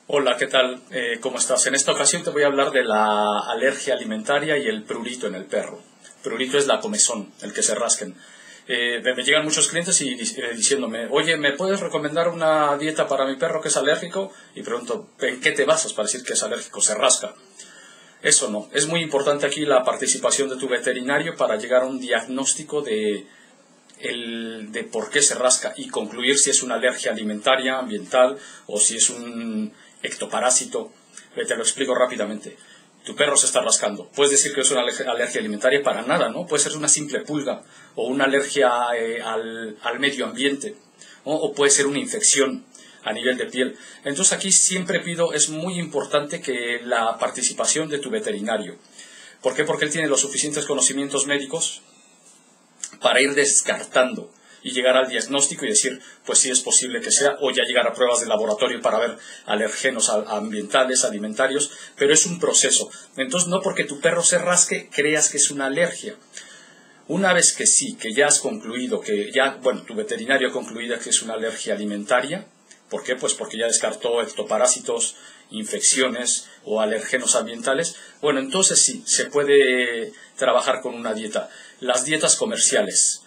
Hola, ¿qué tal? ¿Cómo estás? En esta ocasión te voy a hablar de la alergia alimentaria y el prurito en el perro. Prurito es la comezón, el que se rasquen. Me llegan muchos clientes diciéndome, oye, ¿me puedes recomendar una dieta para mi perro que es alérgico? Y pregunto, ¿en qué te basas para decir que es alérgico? Se rasca. Eso no. Es muy importante aquí la participación de tu veterinario para llegar a un diagnóstico de por qué se rasca y concluir si es una alergia alimentaria, ambiental o si es un ectoparásito. Te lo explico rápidamente. Tu perro se está rascando. Puedes decir que es una alergia alimentaria para nada, ¿no? Puede ser una simple pulga o una alergia al medio ambiente, ¿no? O puede ser una infección a nivel de piel. Entonces aquí siempre pido, es muy importante que la participación de tu veterinario. ¿Por qué? Porque él tiene los suficientes conocimientos médicos para ir descartando y llegar al diagnóstico y decir, pues sí es posible que sea, o ya llegar a pruebas de laboratorio para ver alergenos ambientales, alimentarios, pero es un proceso. Entonces no porque tu perro se rasque creas que es una alergia. Una vez que sí, que ya has concluido, tu veterinario ha concluido que es una alergia alimentaria. ¿Por qué? Pues porque ya descartó ectoparásitos, infecciones o alergenos ambientales. Bueno, entonces sí, se puede trabajar con una dieta. Las dietas comerciales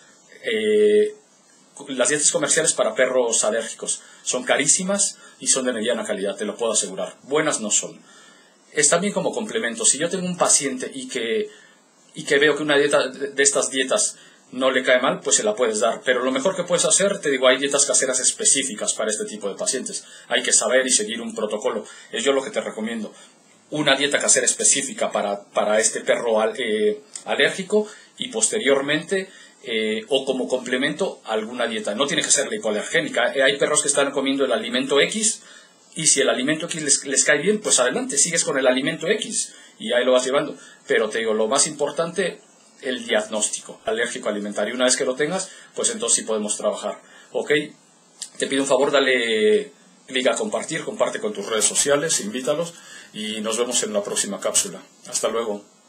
para perros alérgicos son carísimas y son de mediana calidad, te lo puedo asegurar. Buenas no son. Están bien como complemento. Si yo tengo un paciente y que veo que una dieta de estas dietas no le cae mal, pues se la puedes dar. Pero lo mejor que puedes hacer, te digo, hay dietas caseras específicas para este tipo de pacientes. Hay que saber y seguir un protocolo. Es yo lo que te recomiendo. Una dieta casera específica para este perro alérgico y posteriormente o como complemento alguna dieta. No tiene que ser la hipoalergénica. Hay perros que están comiendo el alimento X y si el alimento X les cae bien, pues adelante, sigues con el alimento X y ahí lo vas llevando. Pero te digo, lo más importante, el diagnóstico alérgico alimentario. Una vez que lo tengas, pues entonces sí podemos trabajar. ¿Ok? Te pido un favor, dale clic a compartir, comparte con tus redes sociales, invítalos y nos vemos en la próxima cápsula. Hasta luego.